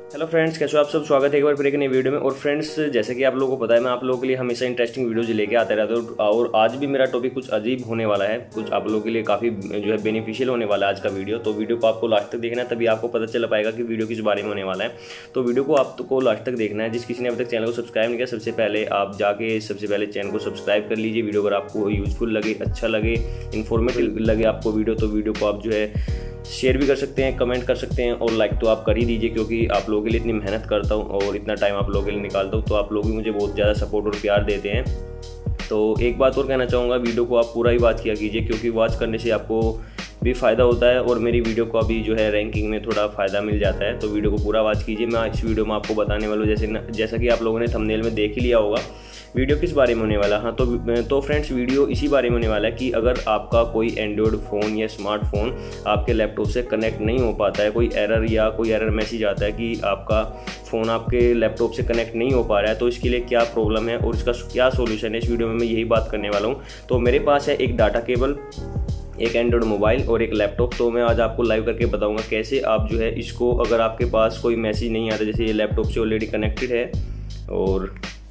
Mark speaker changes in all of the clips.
Speaker 1: Hello friends, कैसे हो आप सब। स्वागत है एक बार फिर एक नई वीडियो में। और फ्रेंड्स, जैसे कि आप लोगों को पता है, मैं आप लोगों के लिए हमेशा इंटरेस्टिंग वीडियोज लेके आते रहता हूँ। और आज भी मेरा टॉपिक कुछ अजीब होने वाला है, कुछ आप लोगों के लिए काफ़ी जो है बेनिफिशियल होने वाला है आज का वीडियो। तो वीडियो को आपको लास्ट तक देखना है, तभी आपको पता चल पाएगा कि वीडियो किस बारे में होने वाला है। तो वीडियो को आपको लास्ट तक देखना है। जिस किसी ने अभी तक चैनल को सब्सक्राइब नहीं किया, सबसे पहले आप जाके सबसे पहले चैनल को सब्सक्राइब कर लीजिए। वीडियो अगर आपको यूजफुल लगे, अच्छा लगे, इन्फॉर्मेटिव लगे आपको वीडियो, तो वीडियो को आप जो है शेयर भी कर सकते हैं, कमेंट कर सकते हैं, और लाइक तो आप कर ही दीजिए, क्योंकि आप लोगों के लिए इतनी मेहनत करता हूँ और इतना टाइम आप लोगों के लिए निकालता हूँ, तो आप लोग भी मुझे बहुत ज़्यादा सपोर्ट और प्यार देते हैं। तो एक बात और कहना चाहूँगा, वीडियो को आप पूरा ही वॉच किया कीजिए, क्योंकि वॉच करने से आपको भी फ़ायदा होता है और मेरी वीडियो को अभी जो है रैंकिंग में थोड़ा फ़ायदा मिल जाता है। तो वीडियो को पूरा वॉच कीजिए। मैं इस वीडियो में आपको बताने वाला हूँ, जैसा कि आप लोगों ने थंबनेल में देख ही लिया होगा, वीडियो किस बारे में होने वाला। हाँ, तो फ्रेंड्स, वीडियो इसी बारे में होने वाला है कि अगर आपका कोई एंड्रॉयड फ़ोन या स्मार्टफोन आपके लैपटॉप से कनेक्ट नहीं हो पाता है, कोई एरर मैसेज आता है कि आपका फ़ोन आपके लैपटॉप से कनेक्ट नहीं हो पा रहा है, तो इसके लिए क्या प्रॉब्लम है और इसका क्या सोल्यूशन है, इस वीडियो में मैं यही बात करने वाला हूँ। तो मेरे पास है एक डाटा केबल, एक एंड्रॉयड मोबाइल और एक लैपटॉप। तो मैं आज आपको लाइव करके बताऊंगा कैसे आप जो है इसको, अगर आपके पास कोई मैसेज नहीं आता, जैसे ये लैपटॉप से ऑलरेडी कनेक्टेड है और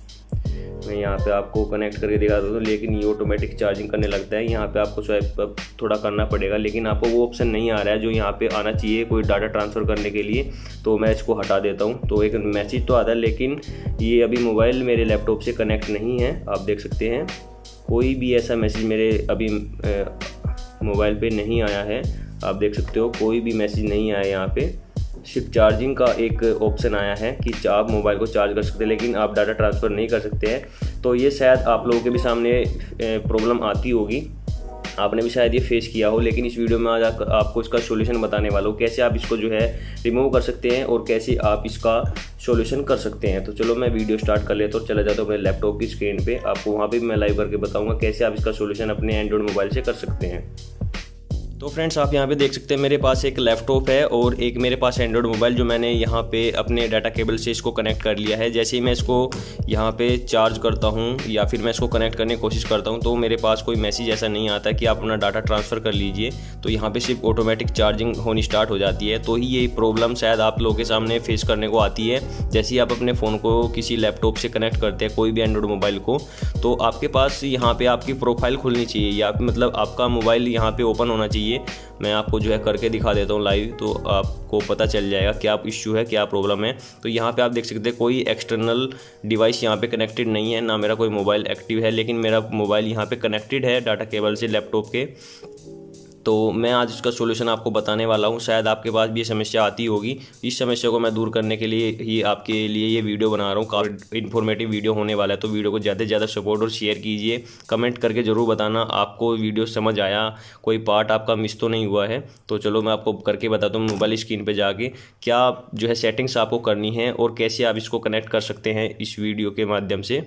Speaker 1: मैं यहाँ पे आपको कनेक्ट करके दिखा देता हूँ, लेकिन ये ऑटोमेटिक चार्जिंग करने लगता है। यहाँ पे आपको स्वाइप थोड़ा करना पड़ेगा, लेकिन आपको वो ऑप्शन नहीं आ रहा है जो यहाँ पे आना चाहिए कोई डाटा ट्रांसफ़र करने के लिए। तो मैं इसको हटा देता हूँ। तो एक मैसेज तो आता है, लेकिन ये अभी मोबाइल मेरे लैपटॉप से कनेक्ट नहीं है। आप देख सकते हैं कोई भी ऐसा मैसेज मेरे अभी मोबाइल पे नहीं आया है। आप देख सकते हो कोई भी मैसेज नहीं आया यहाँ पे। सिर्फ चार्जिंग का एक ऑप्शन आया है कि आप मोबाइल को चार्ज कर सकते हैं, लेकिन आप डाटा ट्रांसफ़र नहीं कर सकते हैं। तो ये शायद आप लोगों के भी सामने प्रॉब्लम आती होगी, आपने भी शायद ये फेस किया हो। लेकिन इस वीडियो में आज आपको इसका सॉल्यूशन बताने वाला हूँ, कैसे आप इसको जो है रिमूव कर सकते हैं और कैसे आप इसका सॉल्यूशन कर सकते हैं। तो चलो मैं वीडियो स्टार्ट कर लेता हूँ, चला जाता हूँ अपने लैपटॉप की स्क्रीन पे। आपको वहाँ पे मैं लाइव करके बताऊँगा कैसे आप इसका सॉल्यूशन अपने एंड्रॉयड मोबाइल से कर सकते हैं। तो फ्रेंड्स, आप यहाँ पे देख सकते हैं मेरे पास एक लैपटॉप है और एक मेरे पास एंड्रॉयड मोबाइल, जो मैंने यहाँ पे अपने डाटा केबल से इसको कनेक्ट कर लिया है। जैसे ही मैं इसको यहाँ पे चार्ज करता हूँ या फिर मैं इसको कनेक्ट करने की कोशिश करता हूँ, तो मेरे पास कोई मैसेज ऐसा नहीं आता कि आप अपना डाटा ट्रांसफ़र कर लीजिए। तो यहाँ पे सिर्फ ऑटोमेटिक चार्जिंग होनी स्टार्ट हो जाती है। तो ही ये प्रॉब्लम शायद आप लोगों के सामने फेस करने को आती है। जैसे ही आप अपने फ़ोन को किसी लैपटॉप से कनेक्ट करते हैं, कोई भी एंड्रॉयड मोबाइल को, तो आपके पास यहाँ पर आपकी प्रोफाइल खुलनी चाहिए, या मतलब आपका मोबाइल यहाँ पर ओपन होना चाहिए। मैं आपको जो है करके दिखा देता हूँ लाइव, तो आपको पता चल जाएगा क्या इश्यू है, क्या प्रॉब्लम है। तो यहाँ पे आप देख सकते हैं कोई एक्सटर्नल डिवाइस यहाँ पे कनेक्टेड नहीं है, ना मेरा कोई मोबाइल एक्टिव है, लेकिन मेरा मोबाइल यहाँ पे कनेक्टेड है डाटा केबल से लैपटॉप के। तो मैं आज इसका सॉल्यूशन आपको बताने वाला हूँ। शायद आपके पास भी ये समस्या आती होगी। इस समस्या को मैं दूर करने के लिए ही आपके लिए ये वीडियो बना रहा हूँ। काफ़ी इन्फॉर्मेटिव वीडियो होने वाला है। तो वीडियो को ज़्यादा से ज़्यादा सपोर्ट और शेयर कीजिए। कमेंट करके ज़रूर बताना आपको वीडियो समझ आया, कोई पार्ट आपका मिस तो नहीं हुआ है। तो चलो मैं आपको करके बताता हूँ मोबाइल स्क्रीन पर जाके क्या जो है सेटिंग्स आपको करनी है और कैसे आप इसको कनेक्ट कर सकते हैं इस वीडियो के माध्यम से।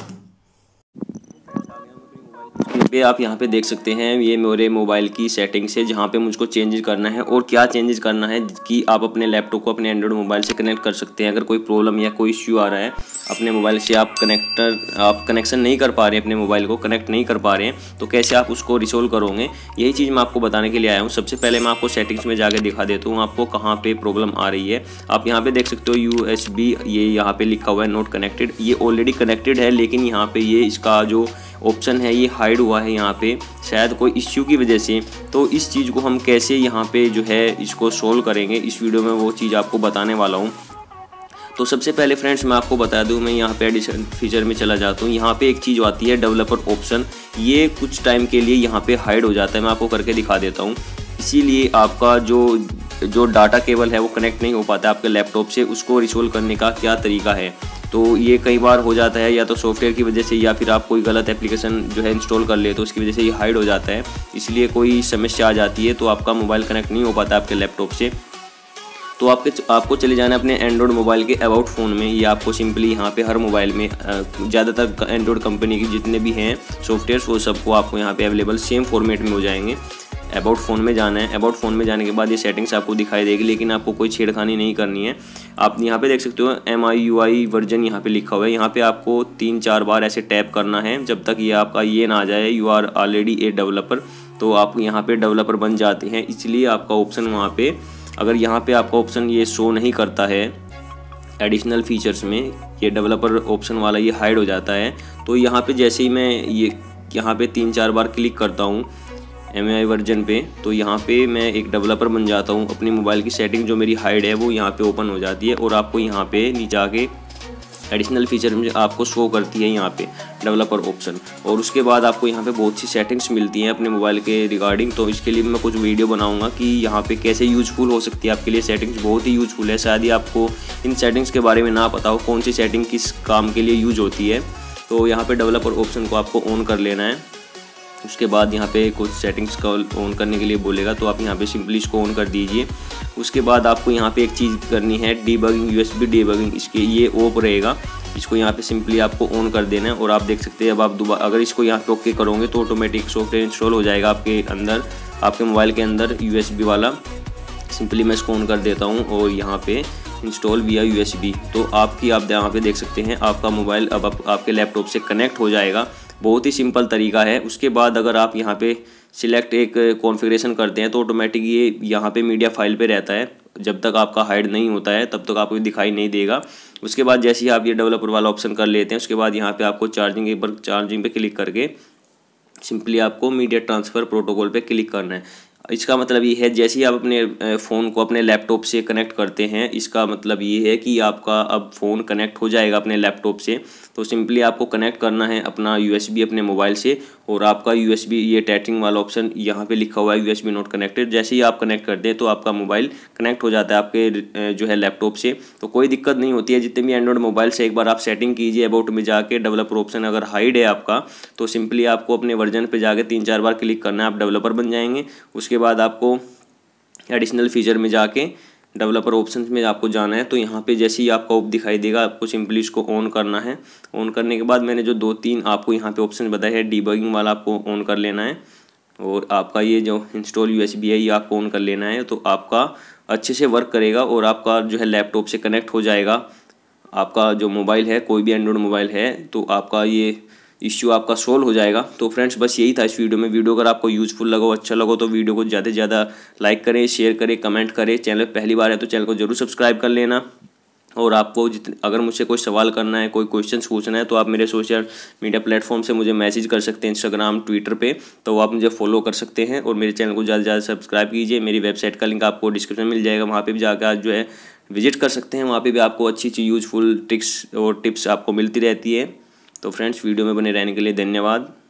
Speaker 1: पे आप यहाँ पे देख सकते हैं ये मेरे मोबाइल की सेटिंग्स है, जहाँ पे मुझको चेंजेस करना है और क्या चेंजेस करना है कि आप अपने लैपटॉप को अपने एंड्रॉयड मोबाइल से कनेक्ट कर सकते हैं। अगर कोई प्रॉब्लम या कोई इश्यू आ रहा है अपने मोबाइल से, आप कनेक्शन नहीं कर पा रहे हैं, अपने मोबाइल को कनेक्ट नहीं कर पा रहे हैं, तो कैसे आप उसको रिसोल्व करोगे, यही चीज़ मैं आपको बताने के लिए आया हूँ। सबसे पहले मैं आपको सेटिंग्स में जाकर दिखा देता हूँ आपको कहाँ पर प्रॉब्लम आ रही है। आप यहाँ पर देख सकते हो USB, ये यहाँ पर लिखा हुआ है नॉट कनेक्टेड। ये ऑलरेडी कनेक्टेड है, लेकिन यहाँ पर ये इसका जो ऑप्शन है ये हाइड हुआ है यहाँ पे, शायद कोई इश्यू की वजह से। तो इस चीज़ को हम कैसे यहाँ पे जो है इसको सोल्व करेंगे, इस वीडियो में वो चीज़ आपको बताने वाला हूँ। तो सबसे पहले फ्रेंड्स मैं आपको बता दूं, मैं यहाँ पे एडिशन फीचर में चला जाता हूँ। यहाँ पे एक चीज़ आती है डेवलपर ऑप्शन, ये कुछ टाइम के लिए यहाँ पे हाइड हो जाता है। मैं आपको करके दिखा देता हूँ। इसीलिए आपका जो डाटा केबल है वो कनेक्ट नहीं हो पाता आपके लैपटॉप से, उसको रिसोल्व करने का क्या तरीका है। तो ये कई बार हो जाता है या तो सॉफ्टवेयर की वजह से, या फिर आप कोई गलत एप्लीकेशन जो है इंस्टॉल कर ले तो उसकी वजह से ये हाइड हो जाता है। इसलिए कोई समस्या आ जाती है तो आपका मोबाइल कनेक्ट नहीं हो पाता आपके लैपटॉप से। तो आपको चले जाना है अपने एंड्रॉयड मोबाइल के अबाउट फ़ोन में। ये आपको सिंपली यहाँ पे हर मोबाइल में ज़्यादातर एंड्रॉयड कंपनी की जितने भी हैं सॉफ्टवेयर, वो सबको आपको यहाँ पे अवेलेबल सेम फॉर्मेट में हो जाएंगे। अबाउट फ़ोन में जाना है। अबाउट फ़ोन में जाने के बाद ये सेटिंग्स आपको दिखाई देगी, लेकिन आपको कोई छेड़खानी नहीं करनी है। आप यहाँ पे देख सकते हो MIUI वर्जन यहाँ पे लिखा हुआ है। यहाँ पे आपको 3-4 बार ऐसे टैप करना है जब तक ये आपका ये ना आ जाए you are already a developer. तो आप यहाँ पे डेवलपर बन जाते हैं, इसलिए आपका ऑप्शन वहाँ पे, अगर यहाँ पे आपका ऑप्शन ये शो नहीं करता है एडिशनल फीचर्स में ये डेवलपर ऑप्शन वाला ये हाइड हो जाता है। तो यहाँ पे जैसे ही मैं ये यहाँ पे 3-4 बार क्लिक करता हूँ MIUI वर्जन पे, तो यहाँ पे मैं एक डेवलपर बन जाता हूँ। अपनी मोबाइल की सेटिंग जो मेरी हाइड है वो यहाँ पे ओपन हो जाती है और आपको यहाँ पे नीचे आके एडिशनल फीचर में आपको शो करती है यहाँ पे डेवलपर ऑप्शन। और उसके बाद आपको यहाँ पे बहुत सी सेटिंग्स मिलती हैं अपने मोबाइल के रिगार्डिंग। तो इसके लिए मैं कुछ वीडियो बनाऊंगा कि यहाँ पे कैसे यूजफुल हो सकती है आपके लिए सेटिंग्स। बहुत ही यूजफुल है, शायद ही आपको इन सेटिंग्स के बारे में ना पता हो कौन सी सेटिंग किस काम के लिए यूज होती है। तो यहाँ पर डेवलपर ऑप्शन को आपको ऑन कर लेना है। उसके बाद यहाँ पे कुछ सेटिंग्स का ऑन करने के लिए बोलेगा, तो आप यहाँ पे सिंपली इसको ऑन कर दीजिए। उसके बाद आपको यहाँ पे एक चीज़ करनी है, डीबगिंग USB डीबगिंग, इसके ये ऑफ रहेगा। इसको यहाँ पे सिंपली आपको ऑन कर देना है और आप देख सकते हैं अब आप दोबारा अगर इसको यहाँ पे ओके करोगे तो ऑटोमेटिक सॉफ्टवेयर इंस्टॉल हो जाएगा आपके अंदर, आपके मोबाइल के अंदर USB वाला। सिंपली मैं इसको ऑन कर देता हूँ और यहाँ पे इंस्टॉल विया USB। तो आप यहाँ पे देख सकते हैं आपका मोबाइल अब आपके लैपटॉप से कनेक्ट हो जाएगा। बहुत ही सिंपल तरीका है। उसके बाद अगर आप यहाँ पे सिलेक्ट एक कॉन्फ़िगरेशन करते हैं तो ऑटोमेटिक ये यहाँ पे मीडिया फाइल पे रहता है। जब तक आपका हाइड नहीं होता है तब तक आपको दिखाई नहीं देगा। उसके बाद जैसे ही आप ये डेवलपर वाला ऑप्शन कर लेते हैं, उसके बाद यहाँ पे आपको चार्जिंग पे क्लिक करके सिंपली आपको मीडिया ट्रांसफ़र प्रोटोकॉल पे क्लिक करना है। इसका मतलब ये है जैसे ही आप अपने फ़ोन को अपने लैपटॉप से कनेक्ट करते हैं, इसका मतलब ये है कि आपका अब फ़ोन कनेक्ट हो जाएगा अपने लैपटॉप से। तो सिंपली आपको कनेक्ट करना है अपना USB अपने मोबाइल से और आपका USB ये टैचिंग वाला ऑप्शन यहाँ पे लिखा हुआ है USB नॉट कनेक्टेड। जैसे ही आप कनेक्ट करते हैं तो आपका मोबाइल कनेक्ट हो जाता है आपके जो है लैपटॉप से। तो कोई दिक्कत नहीं होती है। जितने भी एंड्रॉइड मोबाइल से एक बार आप सेटिंग कीजिए, अबाउट में जाके डेवलपर ऑप्शन अगर हाइड है आपका तो सिंपली आपको अपने वर्जन पर जाके 3-4 बार क्लिक करना है, आप डेवलपर बन जाएंगे। उसके बाद आपको एडिशनल फीचर में जाके डेवलपर ऑप्शंस में आपको जाना है। तो यहाँ पे जैसे ही आपका ऑप दिखाई देगा आपको सिंपली इसको ऑन करना है। ऑन करने के बाद मैंने जो 2-3 आपको यहाँ पे ऑप्शन बताए हैं, डीबगिंग वाला आपको ऑन कर लेना है और आपका ये जो इंस्टॉल USB है ये आपको ऑन कर लेना है। तो आपका अच्छे से वर्क करेगा और आपका जो है लैपटॉप से कनेक्ट हो जाएगा। आपका जो मोबाइल है, कोई भी एंड्रॉइड मोबाइल है, तो आपका ये इश्यू आपका सोल्व हो जाएगा। तो फ्रेंड्स बस यही था इस वीडियो में। वीडियो अगर आपको यूजफुल लगा हो, अच्छा लगा तो वीडियो को ज़्यादा से ज़्यादा लाइक करें, शेयर करें, कमेंट करें। चैनल पहली बार है तो चैनल को जरूर सब्सक्राइब कर लेना। और आपको अगर मुझसे कोई सवाल करना है, कोई क्वेश्चंस पूछना है तो आप मेरे सोशल मीडिया प्लेटफॉर्म से मुझे मैसेज कर सकते हैं, इंस्टाग्राम, ट्विटर पे। तो आप मुझे फॉलो कर सकते हैं और मेरे चैनल को ज़्यादा से ज़्यादा सब्सक्राइब कीजिए। मेरी वेबसाइट का लिंक आपको डिस्क्रिप्शन में मिल जाएगा, वहाँ पर भी जाकर आप जो है विजिट कर सकते हैं। वहाँ पर भी आपको अच्छी अच्छी यूजफुल ट्रिक्स और टिप्स आपको मिलती रहती है। तो फ्रेंड्स वीडियो में बने रहने के लिए धन्यवाद।